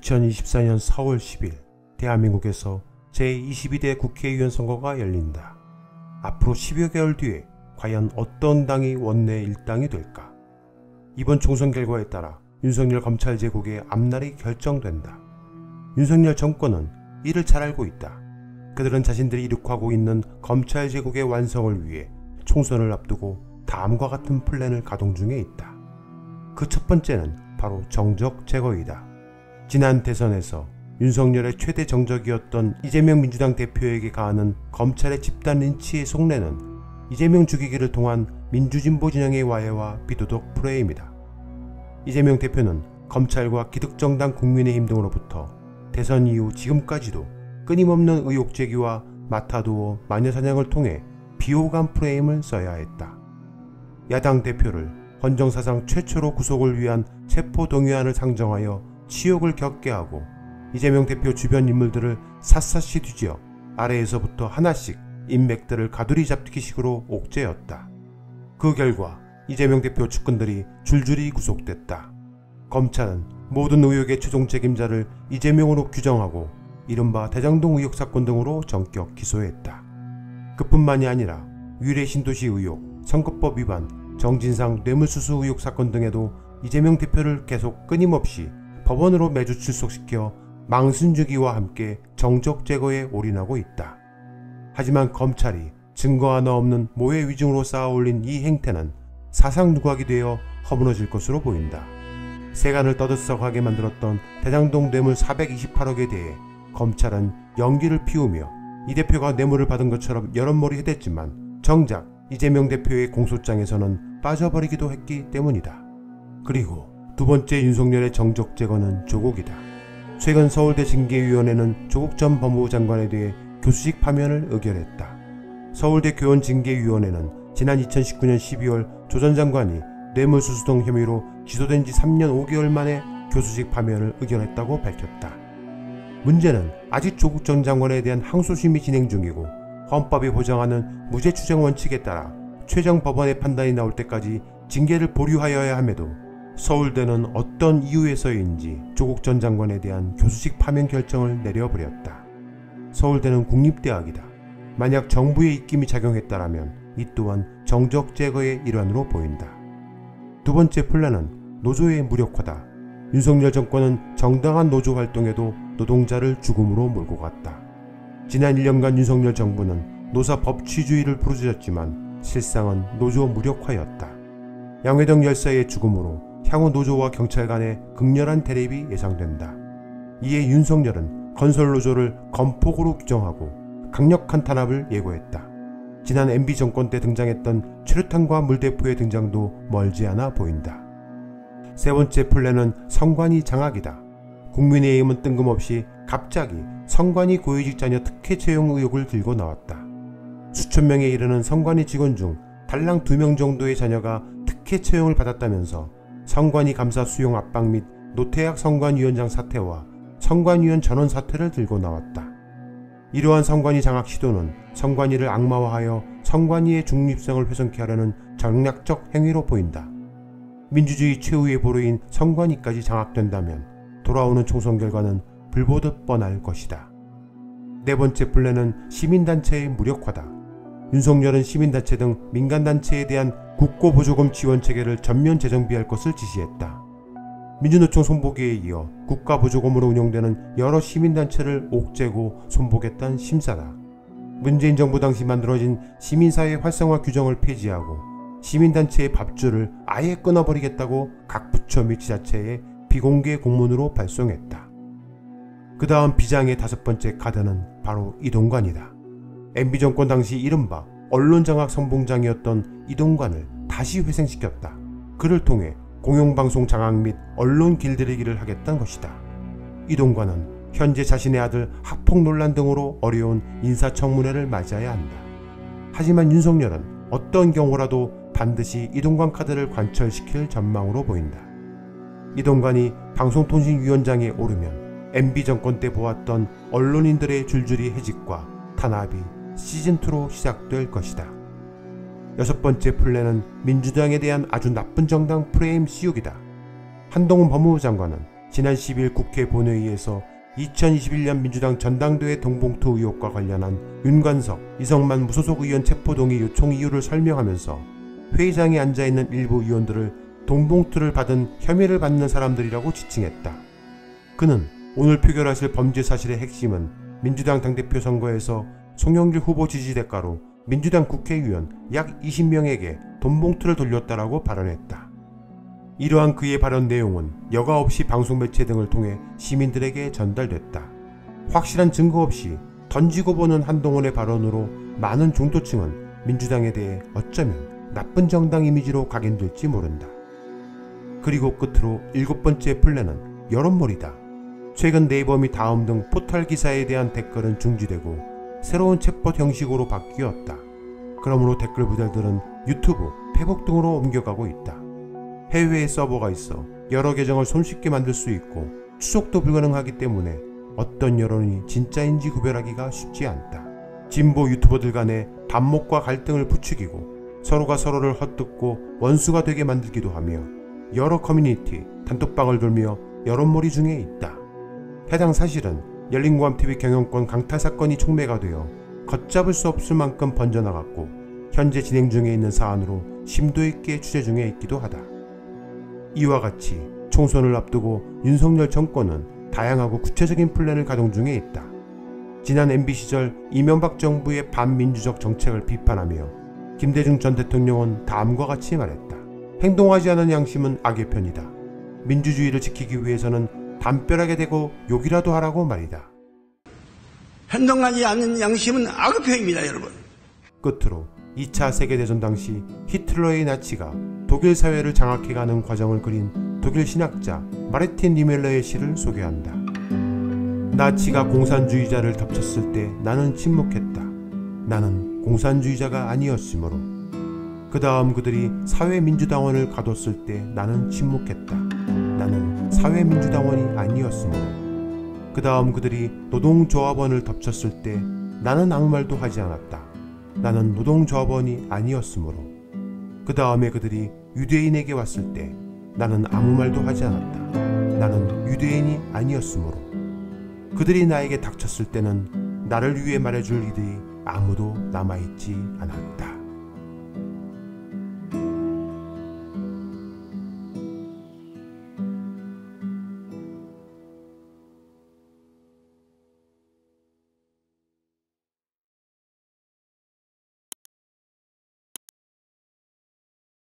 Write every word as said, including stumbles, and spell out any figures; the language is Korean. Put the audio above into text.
이천이십사 년 사월 십일 대한민국에서 제이십이 대 국회의원 선거가 열린다. 앞으로 십여 개월 뒤에 과연 어떤 당이 원내 일 당이 될까? 이번 총선 결과에 따라 윤석열 검찰 제국의 앞날이 결정된다. 윤석열 정권은 이를 잘 알고 있다. 그들은 자신들이 이룩하고 있는 검찰 제국의 완성을 위해 총선을 앞두고 다음과 같은 플랜을 가동 중에 있다. 그 첫 번째는 바로 정적 제거이다. 지난 대선에서 윤석열의 최대 정적이었던 이재명 민주당 대표에게 가하는 검찰의 집단 린치의 속내는 이재명 죽이기를 통한 민주진보 진영의 와해와 비도덕 프레임이다. 이재명 대표는 검찰과 기득정당 국민의힘 등으로부터 대선 이후 지금까지도 끊임없는 의혹 제기와 마타도어 마녀사냥을 통해 비호감 프레임을 써야 했다. 야당 대표를 헌정사상 최초로 구속을 위한 체포동의안을 상정하여 치욕을 겪게 하고 이재명 대표 주변 인물들을 샅샅이 뒤지어 아래에서부터 하나씩 인맥들을 가두리 잡기식으로 옥죄였다. 그 결과 이재명 대표 측근들이 줄줄이 구속됐다. 검찰은 모든 의혹의 최종 책임자를 이재명으로 규정하고 이른바 대장동 의혹 사건 등으로 전격 기소했다. 그뿐만이 아니라 위례 신도시 의혹, 선거법 위반, 정진상 뇌물수수 의혹 사건 등에도 이재명 대표를 계속 끊임없이 법원으로 매주 출석시켜 망신주기와 함께 정적 제거에 올인하고 있다. 하지만 검찰이 증거 하나 없는 모해 위증으로 쌓아올린 이 행태는 사상 누각이 되어 허무너질 것으로 보인다. 세간을 떠들썩하게 만들었던 대장동 뇌물 사백이십팔억에 대해 검찰은 연기를 피우며 이 대표가 뇌물을 받은 것처럼 여럿머리 해댔지만 정작 이재명 대표의 공소장에서는 빠져버리기도 했기 때문이다. 그리고 두 번째 윤석열의 정적 제거는 조국이다. 최근 서울대 징계위원회는 조국 전 법무부 장관에 대해 교수직 파면을 의결했다. 서울대 교원징계위원회는 지난 이천십구 년 십이월 조 전 장관이 뇌물수수 등 혐의로 기소된 지 삼 년 오 개월 만에 교수직 파면을 의결했다고 밝혔다. 문제는 아직 조국 전 장관에 대한 항소심이 진행 중이고 헌법이 보장하는 무죄 추정 원칙에 따라 최종 법원의 판단이 나올 때까지 징계를 보류하여야 함에도 서울대는 어떤 이유에서인지 조국 전 장관에 대한 교수직 파면 결정을 내려버렸다. 서울대는 국립대학이다. 만약 정부의 입김이 작용했다라면 이 또한 정적 제거의 일환으로 보인다. 두 번째 플랜은 노조의 무력화다. 윤석열 정권은 정당한 노조 활동에도 노동자를 죽음으로 몰고 갔다. 지난 일 년간 윤석열 정부는 노사 법치주의를 부르짖었지만 실상은 노조 무력화였다. 양회동 열사의 죽음으로 향후 노조와 경찰 간의 극렬한 대립이 예상된다. 이에 윤석열은 건설노조를 건폭으로 규정하고 강력한 탄압을 예고했다. 지난 엠비 정권 때 등장했던 최루탄과 물대포의 등장도 멀지 않아 보인다. 세 번째 플랜은 선관위 장악이다. 국민의힘은 뜬금없이 갑자기 선관위 고위직 자녀 특혜 채용 의혹을 들고 나왔다. 수천 명에 이르는 선관위 직원 중 달랑 두 명 정도의 자녀가 특혜 채용을 받았다면서 선관위 감사 수용 압박 및 노태학 선관위원장 사퇴와 선관위원 전원 사퇴를 들고 나왔다. 이러한 선관위 장악 시도는 선관위를 악마화하여 선관위의 중립성을 훼손케 하려는 전략적 행위로 보인다. 민주주의 최후의 보루인 선관위까지 장악된다면 돌아오는 총선 결과는 불보듯 뻔할 것이다. 네 번째 플랜은 시민단체의 무력화다. 윤석열은 시민단체 등 민간단체에 대한 국고보조금 지원 체계를 전면 재정비할 것을 지시했다. 민주노총 손보기에 이어 국가보조금으로 운영되는 여러 시민단체를 옥죄고 손보겠다는 심사다. 문재인 정부 당시 만들어진 시민사회 활성화 규정을 폐지하고 시민단체의 밥줄을 아예 끊어버리겠다고 각 부처 및 지자체에 비공개 공문으로 발송했다. 그 다음 비장의 다섯 번째 카드는 바로 이동관이다. 엠비 정권 당시 이른바 언론장악 선봉장이었던 이동관을 다시 회생시켰다. 그를 통해 공영방송 장악 및 언론 길들이기를 하겠다는 것이다. 이동관은 현재 자신의 아들 학폭 논란 등으로 어려운 인사청문회를 맞이해야 한다. 하지만 윤석열은 어떤 경우라도 반드시 이동관 카드를 관철시킬 전망으로 보인다. 이동관이 방송통신위원장에 오르면 엠비 정권 때 보았던 언론인들의 줄줄이 해직과 탄압이 시즌이로 시작될 것이다. 여섯 번째 플랜은 민주당에 대한 아주 나쁜 정당 프레임 씌우기다. 한동훈 법무부 장관은 지난 십일 국회 본회의에서 이천이십일 년 민주당 전당대회 동봉투 의혹과 관련한 윤관석, 이성만 무소속 의원 체포동의 요청 이유를 설명하면서 회의장에 앉아있는 일부 의원들을 동봉투를 받은 혐의를 받는 사람들이라고 지칭했다. 그는 오늘 표결하실 범죄 사실의 핵심은 민주당 당대표 선거에서 송영길 후보 지지 대가로 민주당 국회의원 약 이십 명에게 돈봉투를 돌렸다라고 발언했다. 이러한 그의 발언 내용은 여과 없이 방송 매체 등을 통해 시민들에게 전달됐다. 확실한 증거 없이 던지고 보는 한동훈의 발언으로 많은 중도층은 민주당에 대해 어쩌면 나쁜 정당 이미지로 각인될지 모른다. 그리고 끝으로 일곱 번째 플랜은 여론몰이다. 최근 네이버 및 다음 등 포털 기사에 대한 댓글은 중지되고 새로운 챗봇 형식으로 바뀌었다. 그러므로 댓글 부자들은 유튜브, 페북 등으로 옮겨가고 있다. 해외에 서버가 있어 여러 계정을 손쉽게 만들 수 있고 추적도 불가능하기 때문에 어떤 여론이 진짜인지 구별하기가 쉽지 않다. 진보 유튜버들 간의 반목과 갈등을 부추기고 서로가 서로를 헛듣고 원수가 되게 만들기도 하며 여러 커뮤니티, 단톡방을 돌며 여론몰이 중에 있다. 해당 사실은 열린공감티비 경영권 강탈 사건이 촉매가 되어 걷잡을 수 없을 만큼 번져나갔고 현재 진행 중에 있는 사안으로 심도 있게 취재 중에 있기도 하다. 이와 같이 총선을 앞두고 윤석열 정권은 다양하고 구체적인 플랜을 가동 중에 있다. 지난 엠비 시절 이명박 정부의 반민주적 정책을 비판하며 김대중 전 대통령은 다음과 같이 말했다. 행동하지 않은 양심은 악의 편이다. 민주주의를 지키기 위해서는 담벼락에 대고 욕이라도 하라고 말이다. 행동하지 않는 양심은 악의 편입니다, 여러분. 끝으로 이 차 세계대전 당시 히틀러의 나치가 독일 사회를 장악해가는 과정을 그린 독일 신학자 마르틴 니멜러의 시를 소개한다. 나치가 공산주의자를 덮쳤을 때 나는 침묵했다. 나는 공산주의자가 아니었으므로. 그 다음 그들이 사회민주당원을 가뒀을 때 나는 침묵했다. 나는 사회민주당원이 아니었으므로. 그 다음 그들이 노동조합원을 덮쳤을 때 나는 아무 말도 하지 않았다. 나는 노동조합원이 아니었으므로. 그 다음에 그들이 유대인에게 왔을 때 나는 아무 말도 하지 않았다. 나는 유대인이 아니었으므로. 그들이 나에게 닥쳤을 때는 나를 위해 말해줄 이들이 아무도 남아있지 않았다.